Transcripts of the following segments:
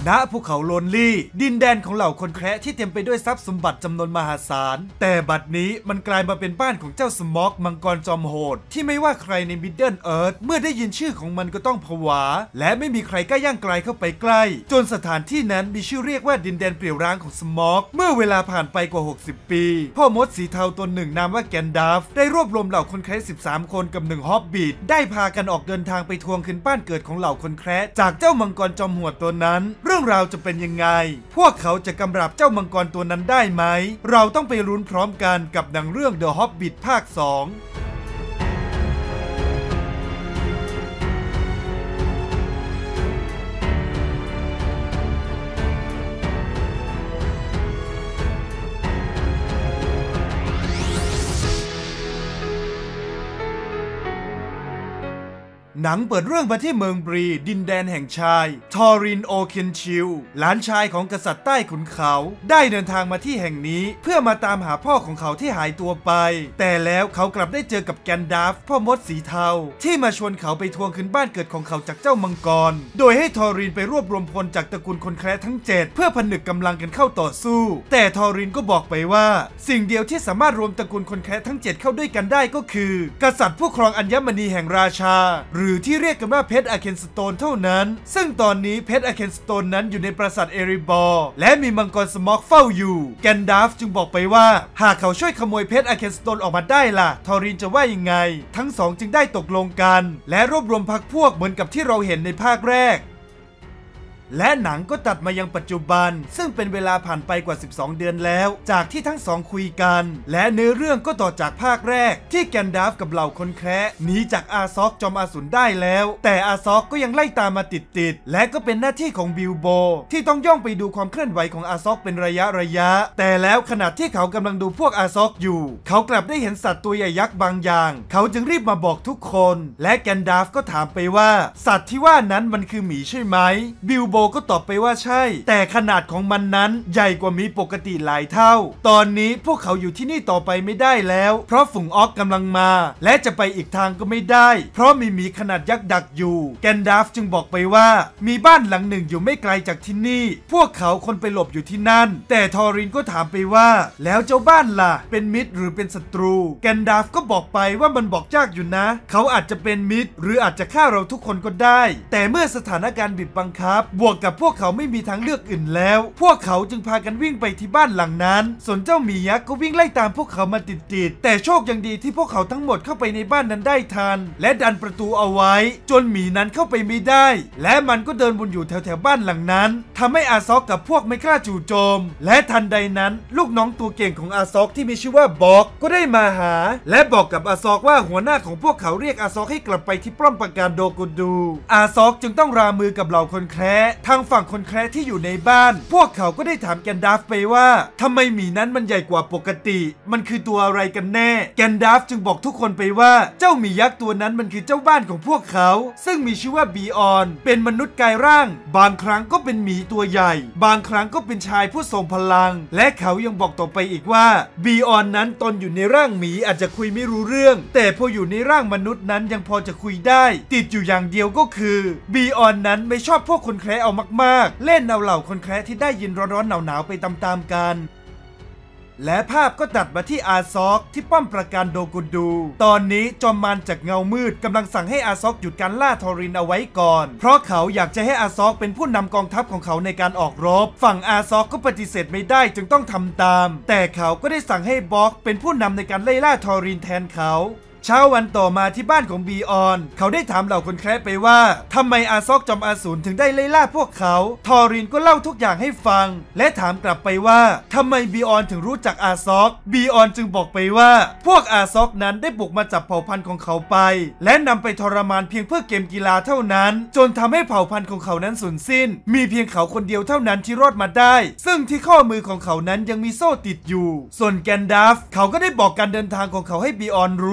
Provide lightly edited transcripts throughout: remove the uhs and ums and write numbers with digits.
ณภูเขาโลนลี่ดินแดนของเหล่าคนแคระที่เต็มไปด้วยทรัพย์สมบัติจำนวนมหาศาลแต่บัดนี้มันกลายมาเป็นบ้านของเจ้าสม็อกมังกรจอมโหดที่ไม่ว่าใครในมิดเดิลเอิร์ธเมื่อได้ยินชื่อของมันก็ต้องผวาและไม่มีใครกล้าย่างไกลเข้าไปใกล้จนสถานที่นั้นมีชื่อเรียกว่าดินแดนเปรี่ยวร้างของสม็อกเมื่อเวลาผ่านไปกว่า60ปีพ่อมดสีเทาตนหนึ่งนามว่าแกนดัฟได้รวบรวมเหล่าคนแคระ13คนกับ1ฮอบบิทได้พากันออกเดินทางไปทวงคืนบ้านเกิดของเหล่าคนแคระจากเจ้ามังกรจอมโหดตัวนั้นเรื่องราวจะเป็นยังไงพวกเขาจะกำราบเจ้ามังกรตัวนั้นได้ไหมเราต้องไปลุ้นพร้อมกันกับหนังเรื่อง The Hobbit ภาค 2หนังเปิดเรื่องมาที่เมืองบรีดินแดนแห่งชายทอรินโอเคนชิลหลานชายของกษัตริย์ใต้ขุนเขาได้เดินทางมาที่แห่งนี้เพื่อมาตามหาพ่อของเขาที่หายตัวไปแต่แล้วเขากลับได้เจอกับแกนดัฟพ่อมดสีเทาที่มาชวนเขาไปทวงคืนบ้านเกิดของเขาจากเจ้ามังกรโดยให้ทอรินไปรวบรวมพลจากตระกูลคนแคระทั้ง7เพื่อผนึกกำลังกันเข้าต่อสู้แต่ทอรินก็บอกไปว่าสิ่งเดียวที่สามารถรวมตระกูลคนแคระทั้ง7เข้าด้วยกันได้ก็คือกษัตริย์ผู้ครองอัญมณีแห่งราชาหรือที่เรียกกันว่าเพชรอาเคนสโตนเท่านั้นซึ่งตอนนี้เพชรอาเคนสโตนนั้นอยู่ในปราสาทเอริบอร์และมีมังกรสม็อกเฝ้าอยู่แกนดัฟจึงบอกไปว่าหากเขาช่วยขโมยเพชรอาเคนสโตนออกมาได้ล่ะทอรินจะว่ายังไงทั้งสองจึงได้ตกลงกันและรวบรวมพรรคพวกเหมือนกับที่เราเห็นในภาคแรกและหนังก็ตัดมายังปัจจุบันซึ่งเป็นเวลาผ่านไปกว่า12เดือนแล้วจากที่ทั้งสองคุยกันและเนื้อเรื่องก็ต่อจากภาคแรกที่แกนดัฟกับเหล่าคนแคระหนีจากอาซอกจอมอสูรได้แล้วแต่อาซอกก็ยังไล่ตามมาติดและก็เป็นหน้าที่ของบิลโบที่ต้องย่องไปดูความเคลื่อนไหวของอาซอกเป็นระยะแต่แล้วขณะที่เขากำลังดูพวกอาซอกอยู่เขากลับได้เห็นสัตว์ตัวใหญ่ยักษ์บางอย่างเขาจึงรีบมาบอกทุกคนและแกนดัฟก็ถามไปว่าสัตว์ที่ว่านั้นมันคือหมีใช่ไหมบิลโบก็ตอบไปว่าใช่แต่ขนาดของมันนั้นใหญ่กว่าหมีปกติหลายเท่าตอนนี้พวกเขาอยู่ที่นี่ต่อไปไม่ได้แล้วเพราะฝูงออกกำลังมาและจะไปอีกทางก็ไม่ได้เพราะมีหมีขนาดยักษ์ดักอยู่แกนดัฟจึงบอกไปว่ามีบ้านหลังหนึ่งอยู่ไม่ไกลจากที่นี่พวกเขาคนไปหลบอยู่ที่นั่นแต่ทอรินก็ถามไปว่าแล้วเจ้าบ้านล่ะเป็นมิตรหรือเป็นศัตรูแกนดัฟก็บอกไปว่ามันบอกยากอยู่นะเขาอาจจะเป็นมิตรหรืออาจจะฆ่าเราทุกคนก็ได้แต่เมื่อสถานการณ์บีบบังคับบวกกับพวกเขาไม่มีทางเลือกอื่นแล้วพวกเขาจึงพากันวิ่งไปที่บ้านหลังนั้นส่วนเจ้าหมียักษ์ก็วิ่งไล่ตามพวกเขามาติดแต่โชคยังดีที่พวกเขาทั้งหมดเข้าไปในบ้านนั้นได้ทันและดันประตูเอาไว้จนหมีนั้นเข้าไปไม่ได้และมันก็เดินวนอยู่แถวบ้านหลังนั้นทำให้อาซอกกับพวกไม่กล้าจู่โจมและทันใดนั้นลูกน้องตัวเก่งของอาซอกที่มีชื่อว่าบอกก็ได้มาหาและบอกกับอาซอกว่าหัวหน้าของพวกเขาเรียกอาซอกให้กลับไปที่ป้อมปราการโดกุดูอาซอกจึงต้องรามือกับเหล่าคนแคระทางฝั่งคนแคระที่อยู่ในบ้านพวกเขาก็ได้ถามแกนดัฟไปว่าทำไมหมีนั้นมันใหญ่กว่าปกติมันคือตัวอะไรกันแน่แกนดัฟจึงบอกทุกคนไปว่าเจ้าหมียักษ์ตัวนั้นมันคือเจ้าบ้านของพวกเขาซึ่งมีชื่อว่าบีออนเป็นมนุษย์กายร่างบางครั้งก็เป็นหมีตัวใหญ่บางครั้งก็เป็นชายผู้ทรงพลังและเขายังบอกต่อไปอีกว่าบีออนนั้นตนอยู่ในร่างหมีอาจจะคุยไม่รู้เรื่องแต่พออยู่ในร่างมนุษย์นั้นยังพอจะคุยได้ติดอยู่อย่างเดียวก็คือบีออนนั้นไม่ชอบพวกคนแคระเอามากๆเล่นเอาเหล่าคนแคระที่ได้ยินร้อนๆหนาวๆไปตามๆกันและภาพก็ตัดมาที่อาซอกที่ป้อมปราการโดกุดูตอนนี้จอมมารจากเงามืดกำลังสั่งให้อาซอกหยุดการล่าทอรินเอาไว้ก่อนเพราะเขาอยากจะให้อาซอกเป็นผู้นำกองทัพของเขาในการออกรบฝั่งอาซอกก็ปฏิเสธไม่ได้จึงต้องทำตามแต่เขาก็ได้สั่งให้บ็อกเป็นผู้นำในการไล่ล่าทอรินแทนเขาเช้าวันต่อมาที่บ้านของบีออนเขาได้ถามเหล่าคนแคระไปว่าทำไมอาซอกจอมอสูรถึงได้ไล่ล่าพวกเขาทอรินก็เล่าทุกอย่างให้ฟังและถามกลับไปว่าทำไมบีออนถึงรู้จักอาซอกบีออนจึงบอกไปว่าพวกอาซอกนั้นได้บุกมาจับเผ่าพันธุ์ของเขาไปและนำไปทรมานเพียงเพื่อเกมกีฬาเท่านั้นจนทำให้เผ่าพันธุ์ของเขานั้นสูญสิ้นมีเพียงเขาคนเดียวเท่านั้นที่รอดมาได้ซึ่งที่ข้อมือของเขานั้นยังมีโซ่ติดอยู่ส่วนแกนดัฟเขาก็ได้บอกการเดินทางของเขาให้บีออนรู้ว่า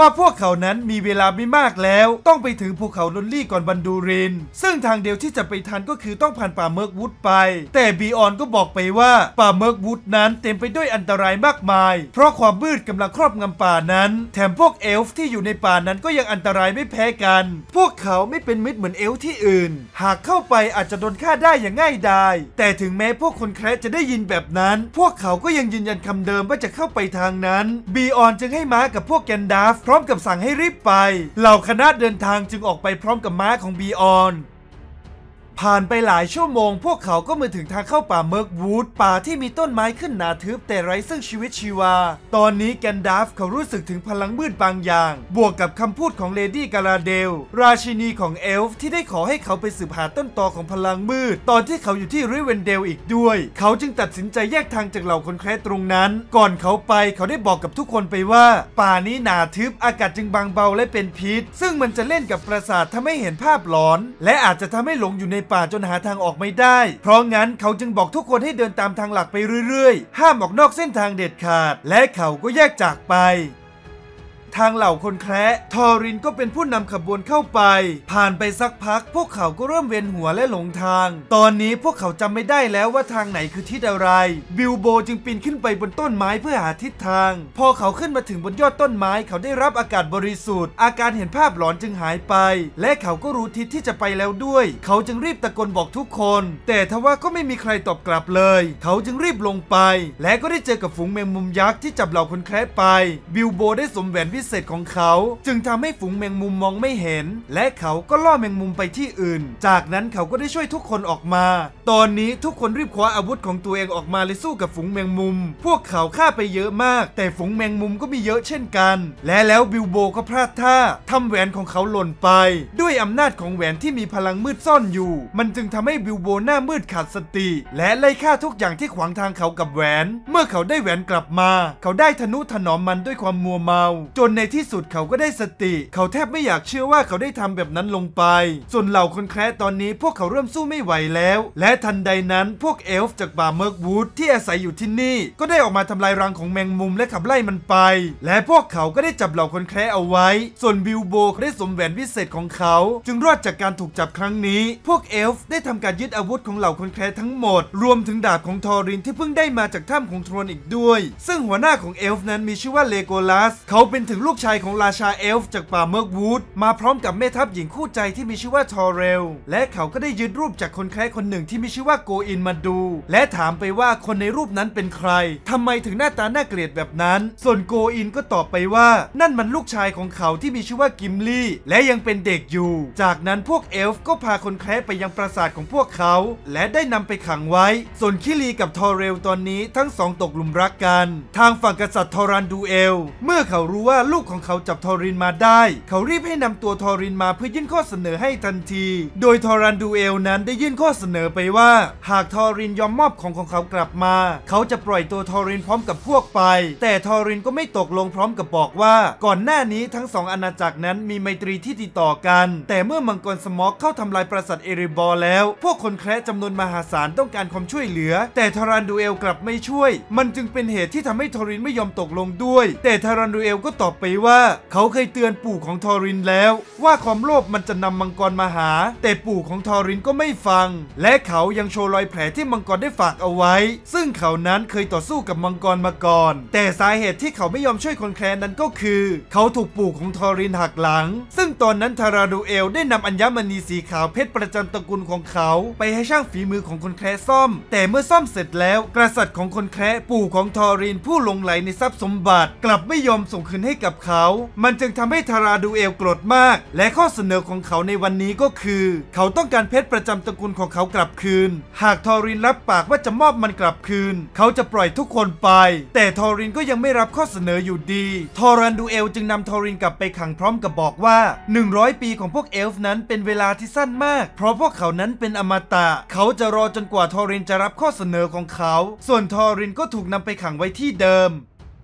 ว่าพวกเขานั้นมีเวลาไม่มากแล้วต้องไปถึงภูเขาลอนลี่ก่อนบันดูรินซึ่งทางเดียวที่จะไปทันก็คือต้องผ่านป่าเมิร์กวูดไปแต่บีออนก็บอกไปว่าป่าเมิร์กวูดนั้นเต็มไปด้วยอันตรายมากมายเพราะความมืดกำลังครอบงำป่านั้นแถมพวกเอลฟ์ที่อยู่ในป่านั้นก็ยังอันตรายไม่แพ้กันพวกเขาไม่เป็นมิตรเหมือนเอลฟ์ที่อื่นหากเข้าไปอาจจะโดนฆ่าได้อย่างง่ายดายแต่ถึงแม้พวกคนแคระจะได้ยินแบบนั้นพวกเขาก็ยังยืนยันคำเดิมว่าจะเข้าไปทางนั้นบีออนจึงให้ม้ากับพวกแกนดาฟพร้อมกับสั่งให้รีบไปเหล่าคณะเดินทางจึงออกไปพร้อมกับม้าของบีออนผ่านไปหลายชั่วโมงพวกเขาก็มาถึงทางเข้าป่าเมิร์กวูดป่าที่มีต้นไม้ขึ้นหนาทึบแต่ไร้ซึ่งชีวิตชีวาตอนนี้แกนดาฟเขารู้สึกถึงพลังมืดบางอย่างบวกกับคำพูดของเลดี้กาลาเดลราชินีของเอลฟ์ที่ได้ขอให้เขาไปสืบหาต้นตอของพลังมืดตอนที่เขาอยู่ที่ริเวนเดลอีกด้วยเขาจึงตัดสินใจแยกทางจากเหล่าคนแคระตรงนั้นก่อนเขาไปเขาได้บอกกับทุกคนไปว่าป่านี้หนาทึบอากาศจึงบางเบาและเป็นพิษซึ่งมันจะเล่นกับประสาททำให้เห็นภาพหลอนและอาจจะทำให้หลงอยู่ในป่าจนหาทางออกไม่ได้เพราะงั้นเขาจึงบอกทุกคนให้เดินตามทางหลักไปเรื่อยๆห้ามออกนอกเส้นทางเด็ดขาดและเขาก็แยกจากไปทางเหล่าคนแคระทอรินก็เป็นผู้นำขบวนเข้าไปผ่านไปสักพักพวกเขาก็เริ่มเวียนหัวและหลงทางตอนนี้พวกเขาจำไม่ได้แล้วว่าทางไหนคือทิศอะไรบิลโบจึงปีนขึ้นไปบนต้นไม้เพื่อหาทิศทางพอเขาขึ้นมาถึงบนยอดต้นไม้เขาได้รับอากาศบริสุทธิ์อาการเห็นภาพหลอนจึงหายไปและเขาก็รู้ทิศที่จะไปแล้วด้วยเขาจึงรีบตะโกนบอกทุกคนแต่ทว่าก็ไม่มีใครตอบกลับเลยเขาจึงรีบลงไปและก็ได้เจอกับฝูงแมงมุมยักษ์ที่จับเหล่าคนแคระไปบิลโบได้สวมแหวนพิเศษของเขาจึงทำให้ฝูงแมงมุมมองไม่เห็นและเขาก็ล่อแมงมุมไปที่อื่นจากนั้นเขาก็ได้ช่วยทุกคนออกมาตอนนี้ทุกคนรีบคว้าอาวุธของตัวเองออกมาเลยสู้กับฝูงแมงมุมพวกเขาฆ่าไปเยอะมากแต่ฝูงแมงมุมก็มีเยอะเช่นกันและแล้วบิลโบก็พลาดท่าทำแหวนของเขาหล่นไปด้วยอำนาจของแหวนที่มีพลังมืดซ่อนอยู่มันจึงทำให้บิลโบหน้ามืดขาดสติและไล่ฆ่าทุกอย่างที่ขวางทางเขากับแหวนเมื่อเขาได้แหวนกลับมาเขาได้ทนุถนอมมันด้วยความมัวเมาจนในที่สุดเขาก็ได้สติเขาแทบไม่อยากเชื่อว่าเขาได้ทำแบบนั้นลงไปส่วนเหล่าคนแคระตอนนี้พวกเขาเริ่มสู้ไม่ไหวแล้วและทันใดนั้นพวกเอลฟ์จากป่าเมิร์กวูดที่อาศัยอยู่ที่นี่ก็ได้ออกมาทำลายรังของแมงมุมและขับไล่มันไปและพวกเขาก็ได้จับเหล่าคนแคระเอาไว้ส่วนบิลโบได้สวมแหวนวิเศษของเขาจึงรอดจากการถูกจับครั้งนี้พวกเอลฟ์ได้ทำการยึดอาวุธของเหล่าคนแคระทั้งหมดรวมถึงดาบของทอรินที่เพิ่งได้มาจากถ้ำของโทรนอีกด้วยซึ่งหัวหน้าของเอลฟ์นั้นมีชื่อว่าเลโกลัสเขาเป็นถึงลูกชายของราชาเอลฟ์จากป่าเมิร์กวูดมาพร้อมกับแม่ทัพหญิงคู่ใจที่มีชื่อว่าทอเรลและเขาก็ได้ยึดรูปจากคนแคระคนหนึ่งที่มีชื่อว่าโกอินมาดูและถามไปว่าคนในรูปนั้นเป็นใครทำไมถึงหน้าตาน่าเกลียดแบบนั้นส่วนโกอินก็ตอบไปว่านั่นมันลูกชายของเขาที่มีชื่อว่ากิมลี่และยังเป็นเด็กอยู่จากนั้นพวกเอลฟ์ก็พาคนแคระไปยังปราสาทของพวกเขาและได้นำไปขังไว้ส่วนคิลีกับทอเรลตอนนี้ทั้งสองตกหลุมรักกันทางฝั่งกษัตริย์ทอรันดูเอลเมื่อเขารู้ว่าลูกของเขาจับทอรินมาได้เขารีบให้นำตัวทอรินมาเพื่อยื่นข้อเสนอให้ทันทีโดยทอรันดูเอลนั้นได้ยื่นข้อเสนอไปว่าหากทอรินยอมมอบของเขากลับมาเขาจะปล่อยตัวทอรินพร้อมกับพวกไปแต่ทอรินก็ไม่ตกลงพร้อมกับบอกว่าก่อนหน้านี้ทั้งสองอาณาจักรนั้นมีไมตรีที่ติดต่อกันแต่เมื่อมังกรสมอกเข้าทำลายปราสาทเอริบอร์แล้วพวกคนแคระจำนวนมหาศาลต้องการความช่วยเหลือแต่ทอรันดูเอลกลับไม่ช่วยมันจึงเป็นเหตุที่ทำให้ทอรินไม่ยอมตกลงด้วยแต่ทอรันดูเอลก็ตอบไปว่าเขาเคยเตือนปู่ของทอรินแล้วว่าความโลภมันจะนำมังกรมาหาแต่ปู่ของทอรินก็ไม่ฟังและเขายังโชว์รอยแผลที่มังกรได้ฝากเอาไว้ซึ่งเขานั้นเคยต่อสู้กับมังกรมาก่อนแต่สาเหตุที่เขาไม่ยอมช่วยคนแคระนั้นก็คือเขาถูกปู่ของทอรินหักหลังซึ่งตอนนั้นทาราดูเอลได้นำอัญมณีสีขาวเพชรประจำตระกูลของเขาไปให้ช่างฝีมือของคนแคระซ่อมแต่เมื่อซ่อมเสร็จแล้วกษัตริย์ของคนแคระปู่ของทอรินผู้หลงไหลในทรัพย์สมบัติกลับไม่ยอมส่งคืนให้กับเขามันจึงทำให้ทาราดูเอลโกรธมากและข้อเสนอของเขาในวันนี้ก็คือเขาต้องการเพชรประจำตระกูลของเขากลับคืนหากทอรินรับปากว่าจะมอบมันกลับคืนเขาจะปล่อยทุกคนไปแต่ทอรินก็ยังไม่รับข้อเสนออยู่ดีทอรันดูเอลจึงนำทอรินกลับไปขังพร้อมกับบอกว่า100 ปีของพวกเอลฟ์นั้นเป็นเวลาที่สั้นมากเพราะพวกเขานั้นเป็นอมตะเขาจะรอจนกว่าทอรินจะรับข้อเสนอของเขาส่วนทอรินก็ถูกนำไปขังไว้ที่เดิม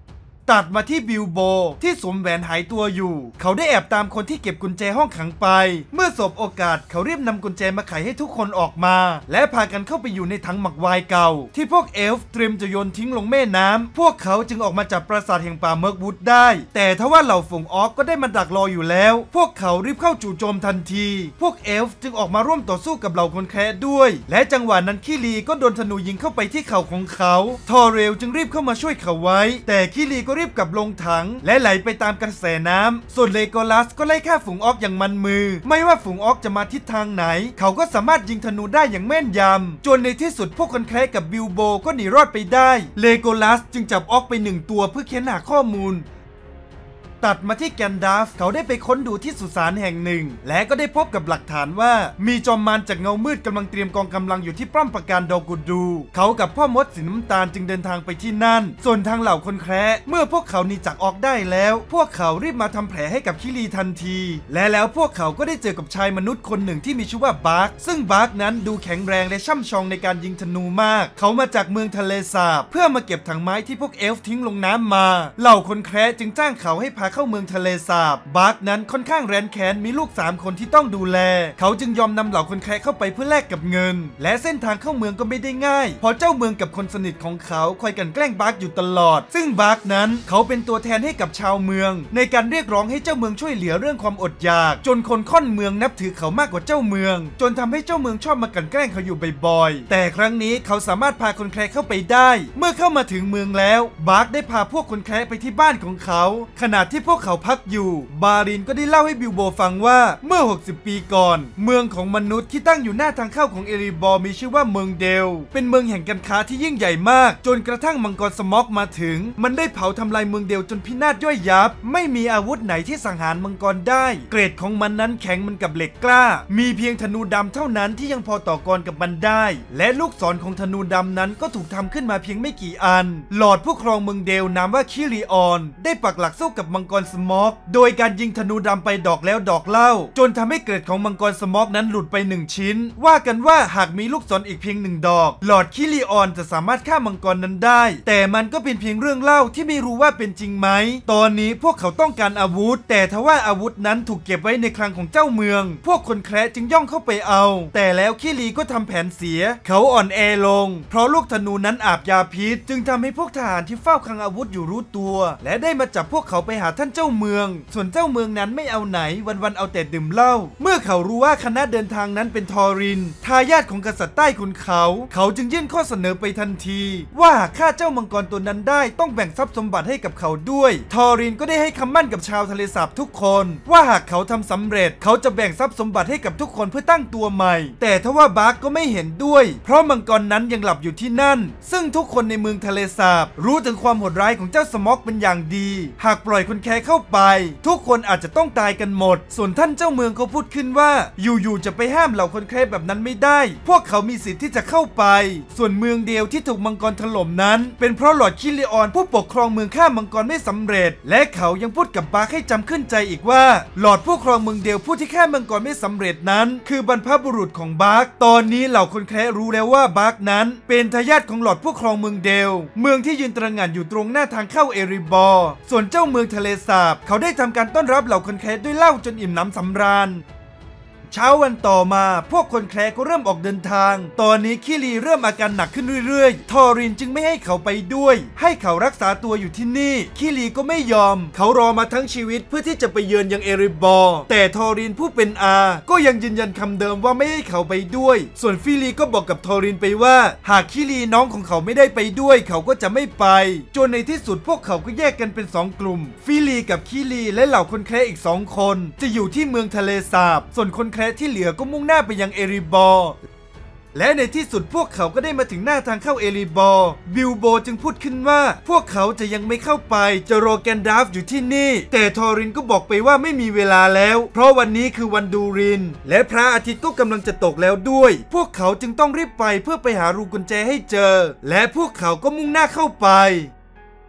ตัดมาที่บิลโบที่สวมแหวนหายตัวอยู่เขาได้แอบตามคนที่เก็บกุญแจห้องขังไปเมื่อสบโอกาสเขารีบนำกุญแจมาไขให้ทุกคนออกมาและพากันเข้าไปอยู่ในถังหมักไวน์เก่าที่พวกเอลฟ์เตรียมจะโยนทิ้งลงแม่น้ำพวกเขาจึงออกมาจากปราสาทแห่งป่าเมิร์กวูดได้แต่ทว่าเหล่าฝูงออกก็ได้มาดักรออยู่แล้วพวกเขารีบเข้าจู่โจมทันทีพวกเอลฟ์จึงออกมาร่วมต่อสู้กับเหล่าคนแคร์ด้วยและจังหวะนั้นคิลีก็โดนธนูยิงเข้าไปที่เข่าของเขาทอเรลจึงรีบเข้ามาช่วยเขาไว้แต่คิลีก็รีบกลับลงถังและไหลไปตามกระแสน้ำส่วนเลโกลัสก็ไล่ฆ่าฝูงออกอย่างมันมือไม่ว่าฝูงออกจะมาทิศทางไหนเขาก็สามารถยิงธนูได้อย่างแม่นยำจนในที่สุดพวกคนแคร์กับบิลโบก็หนีรอดไปได้เลโกลัสจึงจับออกไป1 ตัวเพื่อเค้นหาข้อมูลตัดมาที่แกนดาฟเขาได้ไปค้นดูที่สุสานแห่งหนึ่งและก็ได้พบกับหลักฐานว่ามีจอมมารจากเงามืดกำลังเตรียมกองกำลังอยู่ที่ป้อมปราการดอกูดูเขากับพ่อมดสีน้ำตาลจึงเดินทางไปที่นั่นส่วนทางเหล่าคนแคร์เมื่อพวกเขาหนีจากออกได้แล้วพวกเขารีบมาทำแผลให้กับคิรีทันทีและแล้วพวกเขาก็ได้เจอกับชายมนุษย์คนหนึ่งที่มีชื่อว่าบาร์กซึ่งบาร์กนั้นดูแข็งแรงและช่ำชองในการยิงธนูมากเขามาจากเมืองทะเลสาบเพื่อมาเก็บถังไม้ที่พวกเอลฟ์ทิ้งลงน้ำมาเหล่าคนแคร์จึงจ้างเขาให้พาเข้าเมืองทะเลบาร์กนั้นค่อนข้างแร้นแค้นมีลูก3 คนที่ต้องดูแลเขาจึงยอมนำเหล่าคนแคร์เข้าไปเพื่อแลกกับเงินและเส้นทางเข้าเมืองก็ไม่ได้ง่ายเพราะเจ้าเมืองกับคนสนิทของเขาคอยกันแกล้งบาร์กอยู่ตลอดซึ่งบาร์กนั้นเขาเป็นตัวแทนให้กับชาวเมืองในการเรียกร้องให้เจ้าเมืองช่วยเหลือเรื่องความอดอยากจนคนค่อนเมืองนับถือเขามากกว่าเจ้าเมืองจนทำให้เจ้าเมืองชอบมากันแกล้งเขาอยู่บ่อยๆแต่ครั้งนี้เขาสามารถพาคนแคร์เข้าไปได้เมื่อเข้ามาถึงเมืองแล้วบาร์กได้พาพวกคนแคร์ไปที่บ้านของเขาขณะที่พวกเขาพักอยู่บารินก็ได้เล่าให้บิลโบฟังว่าเมื่อ60 ปีก่อนเมืองของมนุษย์ที่ตั้งอยู่หน้าทางเข้าของเอริบอร์มีชื่อว่าเมืองเดลเป็นเมืองแห่งการค้าที่ยิ่งใหญ่มากจนกระทั่งมังกรสม็อกมาถึงมันได้เผาทำลายเมืองเดลจนพินาศย่อยยับไม่มีอาวุธไหนที่สังหารมังกรได้เกรดของมันนั้นแข็งเหมือนกับเหล็กกล้ามีเพียงธนูดำเท่านั้นที่ยังพอต่อกรกับมันได้และลูกศรของธนูดำนั้นก็ถูกทำขึ้นมาเพียงไม่กี่อันหลอดผู้ครองเมืองเดลนามว่าคิริออนได้ปักหลักสู้กับมังกรสม็อกโดยการยิงธนูดำไปดอกแล้วดอกเล่าจนทำให้เกรดของมังกรสม็อกนั้นหลุดไป1 ชิ้นว่ากันว่าหากมีลูกศรอีกเพียง1 ดอกหลอดคิริออนจะสามารถฆ่ามังกรนั้นได้แต่มันก็เป็นเพียงเรื่องเล่าที่ไม่รู้ว่าเป็นจริงไหมตอนนี้พวกเขาต้องการอาวุธแต่ทว่าอาวุธนั้นถูกเก็บไว้ในคลังของเจ้าเมืองพวกคนแคร์จึงย่องเข้าไปเอาแต่แล้วคิริก็ทำแผนเสียเขาอ่อนแอลงเพราะลูกธนูนั้นอาบยาพิษจึงทำให้พวกทหารที่เฝ้าคลังอาวุธอยู่รู้ตัวและได้มาจับพวกเขาไปหาท่านเจ้าเมืองส่วนเจ้าเมืองนั้นไม่เอาไหนวันๆเอาแต่ดื่มเหล้าเมื่อเขารู้ว่าคณะเดินทางนั้นเป็นทอรินทายาทของกษัตริย์ใต้ขุนเขาจึงยื่นข้อเสนอไปทันทีว่าหากฆ่าเจ้ามังกรตัวนั้นได้ต้องแบ่งทรัพย์สมบัติให้กับเขาด้วยทอรินก็ได้ให้คำมั่นกับชาวทะเลสาบทุกคนว่าหากเขาทำสำเร็จเขาจะแบ่งทรัพย์สมบัติให้กับทุกคนเพื่อตั้งตัวใหม่แต่ทว่าบาร์กก็ไม่เห็นด้วยเพราะมังกรนั้นยังหลับอยู่ที่นั่นซึ่งทุกคนในเมืองทะเลสาบรู้ถึงความโหดร้ายของเจ้าสม็อกเป็นอย่างดีหากปล่อยคนแคร์เข้าไปทุกคนอาจจะต้องตายกันหมดส่วนท่านเจ้าเมืองเขาพูดขึ้นว่าอยู่ๆจะไปห้ามเหล่าคนแคร์แบบนั้นไม่ได้พวกเขามีสิทธิ์ที่จะเข้าไปส่วนเมืองเดียวที่ถูกมังกรถล่มนั้นเป็นเพราะหลอร์ดคิริออนผู้ปกครองเมืองฆ่ามังกรไม่สำเร็จและเขายังพูดกับบาร์กให้จำขึ้นใจอีกว่าหลอร์ดผู้ครองเมืองเดียวผู้ที่ฆ่ามังกรไม่สำเร็จนั้นคือบรรพบุรุษของบาร์กตอนนี้เหล่าคนแคร์รู้แล้วว่าบาร์กนั้นเป็นทายาทของหลอร์ดผู้ครองเมืองเดลเมืองที่ยืนตระหง่านอยู่ตรงหน้าทางเข้าเอริบอร์ส่วนเจ้าเมืองทะเลสาบเขาได้ทำการต้อนรับเหล่าคนแคร์ด้วยเหล้าจนอิ่มหนำสำราญเช้าวันต่อมาพวกคนแคร์ก็เริ่มออกเดินทางตอนนี้คิรีเริ่มอาการหนักขึ้นเรื่อยๆทอรินจึงไม่ให้เขาไปด้วยให้เขารักษาตัวอยู่ที่นี่คิรีก็ไม่ยอมเขารอมาทั้งชีวิตเพื่อที่จะไปเยือนยังเอริบอร์แต่ทอรินผู้เป็นอาก็ยังยืนยันคำเดิมว่าไม่ให้เขาไปด้วยส่วนฟิลีก็บอกกับทอรินไปว่าหากคิรีน้องของเขาไม่ได้ไปด้วยเขาก็จะไม่ไปจนในที่สุดพวกเขาก็แยกกันเป็น2 กลุ่มฟิลีกับคิรีและเหล่าคนแคร์อีก2 คนจะอยู่ที่เมืองทะเลสาบส่วนคนแคร์ที่เหลือก็มุ่งหน้าไปยังเอริบอร์และในที่สุดพวกเขาก็ได้มาถึงหน้าทางเข้าเอริบอร์บิลโบจึงพูดขึ้นว่าพวกเขาจะยังไม่เข้าไปจะรอแกนดาฟอยู่ที่นี่แต่ทอรินก็บอกไปว่าไม่มีเวลาแล้วเพราะวันนี้คือวันดูรินและพระอาทิตย์ก็กำลังจะตกแล้วด้วยพวกเขาจึงต้องรีบไปเพื่อไปหารูกุญแจให้เจอและพวกเขาก็มุ่งหน้าเข้าไป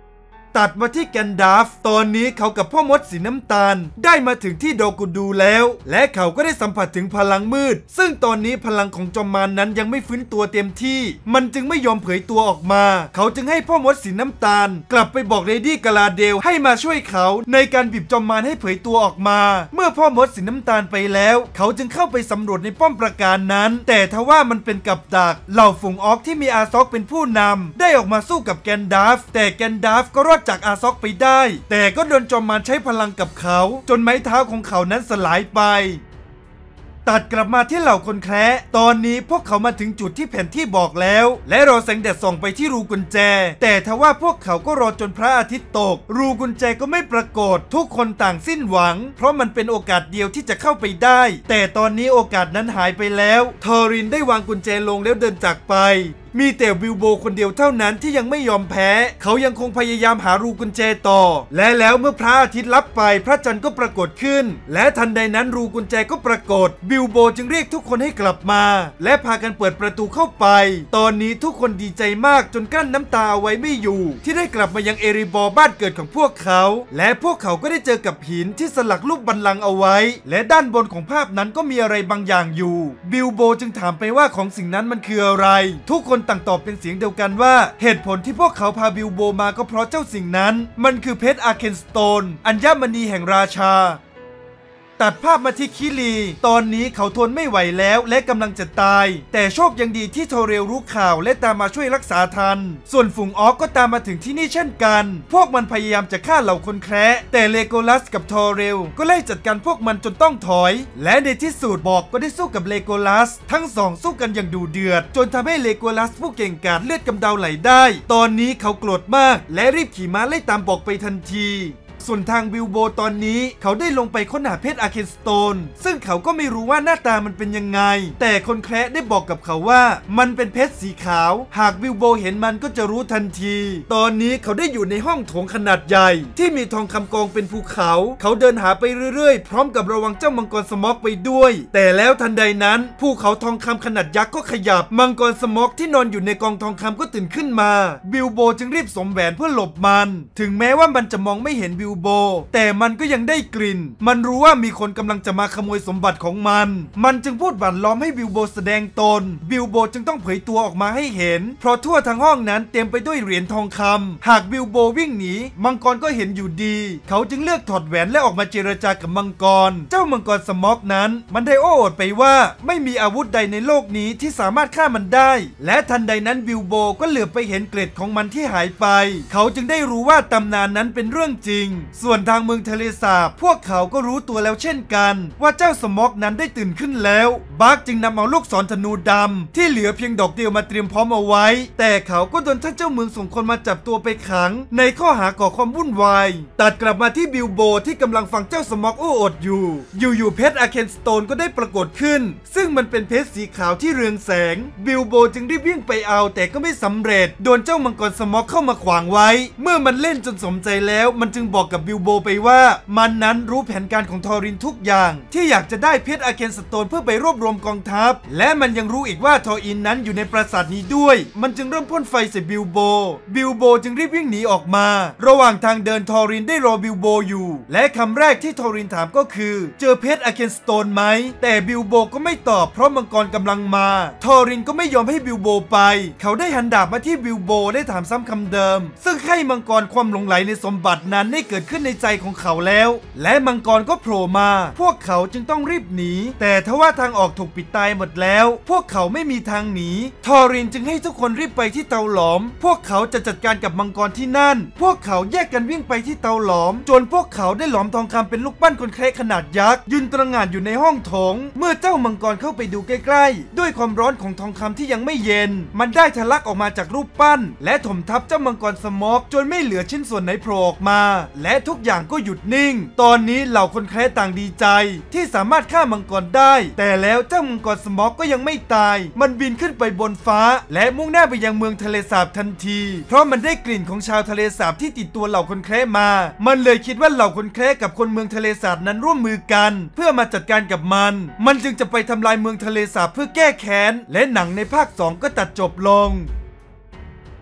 ตัดมาที่แกนดาฟตอนนี้เขากับพ่อมดสีน้ำตาลได้มาถึงที่โดกูดูแล้วและเขาก็ได้สัมผัสถึงพลังมืดซึ่งตอนนี้พลังของจอมมารนั้นยังไม่ฟื้นตัวเต็มที่มันจึงไม่ยอมเผยตัวออกมาเขาจึงให้พ่อมดสีน้ำตาลกลับไปบอกเลดี้กาลาเดลให้มาช่วยเขาในการบีบจอมมารให้เผยตัวออกมาเมื่อพ่อมดสีน้ำตาลไปแล้วเขาจึงเข้าไปสำรวจในป้อมปราการนั้นแต่ทว่ามันเป็นกับดักเหล่าฝูงออกที่มีอาซ็อกเป็นผู้นำได้ออกมาสู้กับแกนดาฟแต่แกนดาฟก็รอดจากอาซ็อกไปได้แต่ก็โดนจอมมารใช้พลังกับเขาจนไม้เท้าของเขานั้นสลายไปตัดกลับมาที่เหล่าคนแคระตอนนี้พวกเขามาถึงจุดที่แผนที่บอกแล้วและรอแสงแดดส่องไปที่รูกุญแจแต่ทว่าพวกเขาก็รอจนพระอาทิตย์ตกรูกุญแจก็ไม่ปรากฏทุกคนต่างสิ้นหวังเพราะมันเป็นโอกาสเดียวที่จะเข้าไปได้แต่ตอนนี้โอกาสนั้นหายไปแล้วทอรินได้วางกุญแจลงแล้วเดินจากไปมีแต่บิลโบคนเดียวเท่านั้นที่ยังไม่ยอมแพ้เขายังคงพยายามหารูกุญแจต่อและแล้วเมื่อพระอาทิตย์ลับไปพระจันทร์ก็ปรากฏขึ้นและทันใดนั้นรูกุญแจก็ปรากฏบิลโบจึงเรียกทุกคนให้กลับมาและพากันเปิดประตูเข้าไปตอนนี้ทุกคนดีใจมากจนกั้นน้ำตาเอาไว้ไม่อยู่ที่ได้กลับมายังเอริบอร์บ้านเกิดของพวกเขาและพวกเขาก็ได้เจอกับหินที่สลักรูปบัลลังก์เอาไว้และด้านบนของภาพนั้นก็มีอะไรบางอย่างอยู่บิลโบจึงถามไปว่าของสิ่งนั้นมันคืออะไรทุกคนต่างตอบเป็นเสียงเดียวกันว่าเหตุผลที่พวกเขาพาบิลโบมาก็เพราะเจ้าสิ่งนั้นมันคือเพชรอาร์เคนสโตนอัญมณีแห่งราชาตัดภาพมาที่คิรีตอนนี้เขาทนไม่ไหวแล้วและกำลังจะตายแต่โชคยังดีที่โทเรลรู้ข่าวและตามมาช่วยรักษาทันส่วนฝูงออกก็ตามมาถึงที่นี่เช่นกันพวกมันพยายามจะฆ่าเหล่าคนแคระแต่เลโกลัสกับโทเรลก็ไล่จัดการพวกมันจนต้องถอยและในที่สุดบอกก็ได้สู้กับเลโกลัสทั้งสองสู้กันอย่างดุเดือดจนทำให้เลโกลัสผู้เก่งกาจเลือดกำเดาไหลได้ตอนนี้เขาโกรธมากและรีบขี่ม้าไล่ตามบอกไปทันทีส่วนทางบิลโบตอนนี้เขาได้ลงไปค้นหาเพชรอาร์เคนสโตนซึ่งเขาก็ไม่รู้ว่าหน้าตามันเป็นยังไงแต่คนแคระได้บอกกับเขาว่ามันเป็นเพชรสีขาวหากบิลโบเห็นมันก็จะรู้ทันทีตอนนี้เขาได้อยู่ในห้องโถงขนาดใหญ่ที่มีทองคำกองเป็นภูเขาเขาเดินหาไปเรื่อยๆพร้อมกับระวังเจ้ามังกรสม็อกไปด้วยแต่แล้วทันใดนั้นภูเขาทองคำขนาดยักษ์ก็ขยับมังกรสม็อกที่นอนอยู่ในกองทองคำก็ตื่นขึ้นมาบิลโบจึงรีบสวมแหวนเพื่อหลบมันถึงแม้ว่ามันจะมองไม่เห็นบิลโบแต่มันก็ยังได้กลิ่นมันรู้ว่ามีคนกำลังจะมาขโมยสมบัติของมันจึงพูดบั่นล้อมให้บิลโบแสดงตนบิลโบจึงต้องเผยตัวออกมาให้เห็นเพราะทั่วทั้งห้องนั้นเต็มไปด้วยเหรียญทองคำหากบิลโบวิ่งหนีมังกรก็เห็นอยู่ดีเขาจึงเลือกถอดแหวนและออกมาเจรจากับมังกรเจ้ามังกรสม็อกนั้นมันได้โอ้อวดไปว่าไม่มีอาวุธใดในโลกนี้ที่สามารถฆ่ามันได้และทันใดนั้นบิลโบก็เหลือบไปเห็นเกล็ดของมันที่หายไปเขาจึงได้รู้ว่าตำนานนั้นเป็นเรื่องจริงส่วนทางเมืองทะเลสาบพวกเขาก็รู้ตัวแล้วเช่นกันว่าเจ้าสม็อกนั้นได้ตื่นขึ้นแล้วบักจึงนำเอาลูกศรธนูดำที่เหลือเพียงดอกเดียวมาเตรียมพร้อมเอาไว้แต่เขาก็โดนท่านเจ้าเมืองส่งคนมาจับตัวไปขังในข้อหาก่อความวุ่นวายตัดกลับมาที่บิลโบที่กำลังฟังเจ้าสม็อกโอ้อวดอยู่เพชรอาร์เคนสโตนก็ได้ปรากฏขึ้นซึ่งมันเป็นเพชรสีขาวที่เรืองแสงบิลโบจึงรีบวิ่งไปเอาแต่ก็ไม่สำเร็จโดนเจ้ามังกรสม็อกเข้ามาขวางไว้เมื่อมันเล่นจนสมใจแล้วมันจึงบอกกับบิลโบไปว่ามันนั้นรู้แผนการของทอรินทุกอย่างที่อยากจะได้เพชรอาร์เคนสโตนเพื่อไปรวบรวมกองทัพและมันยังรู้อีกว่าทออินนั้นอยู่ในปราสาทนี้ด้วยมันจึงเริ่มพ่นไฟใส่บิลโบจึงรีบวิ่งหนีออกมาระหว่างทางเดินทอรินได้รอบิลโบอยู่และคำแรกที่ทอรินถามก็คือเจอเพชรอาร์เคนสโตนไหมแต่บิลโบก็ไม่ตอบเพราะมังกรกำลังมาทอรินก็ไม่ยอมให้บิลโบไปเขาได้หันดาบมาที่บิลโบได้ถามซ้ำคำเดิมซึ่งให้มังกรความหลงไหลในสมบัตินั้นได้เกิดขึ้นในใจของเขาแล้วและมังกรก็โผล่มาพวกเขาจึงต้องรีบหนีแต่ทว่าทางออกถูกปิดตายหมดแล้วพวกเขาไม่มีทางหนีทอรินจึงให้ทุกคนรีบไปที่เตาหลอมพวกเขาจะจัดการกับมังกรที่นั่นพวกเขาแยกกันวิ่งไปที่เตาหลอมจนพวกเขาได้หลอมทองคำเป็นลูกปั้นคนแคระขนาดยักษ์ยืนตระหง่านอยู่ในห้องโถงเมื่อเจ้ามังกรเข้าไปดูใกล้ๆด้วยความร้อนของทองคำที่ยังไม่เย็นมันได้ทะลักออกมาจากรูปปั้นและถมทับเจ้ามังกรสม็อกจนไม่เหลือชิ้นส่วนไหนโผล่ออกมาและทุกอย่างก็หยุดนิ่งตอนนี้เหล่าคนแคระต่างดีใจที่สามารถฆ่ามังกรได้แต่แล้วเจ้ามังกรสม็อกก็ยังไม่ตายมันบินขึ้นไปบนฟ้าและมุ่งหน้าไปยังเมืองทะเลสาบทันทีเพราะมันได้กลิ่นของชาวทะเลสาบที่ติดตัวเหล่าคนแคระมามันเลยคิดว่าเหล่าคนแคระกับคนเมืองทะเลสาบนั้นร่วมมือกันเพื่อมาจัดการกับมันจึงจะไปทำลายเมืองทะเลสาบเพื่อแก้แค้นและหนังในภาค 2ก็ตัดจบลง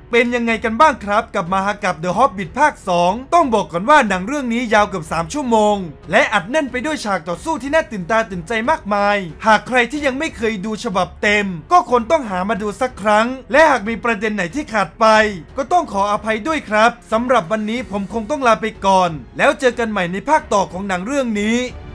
เป็นยังไงกันบ้างครับกับมหากาพย์ The Hobbit ภาค 2 ต้องบอกก่อนว่าหนังเรื่องนี้ยาวเกือบ3 ชั่วโมงและอัดแน่นไปด้วยฉากต่อสู้ที่น่าตื่นตาตื่นใจมากมายหากใครที่ยังไม่เคยดูฉบับเต็มก็ควรต้องหามาดูสักครั้งและหากมีประเด็นไหนที่ขาดไปก็ต้องขออภัยด้วยครับสำหรับวันนี้ผมคงต้องลาไปก่อนแล้วเจอกันใหม่ในภาคต่อของหนังเรื่องนี้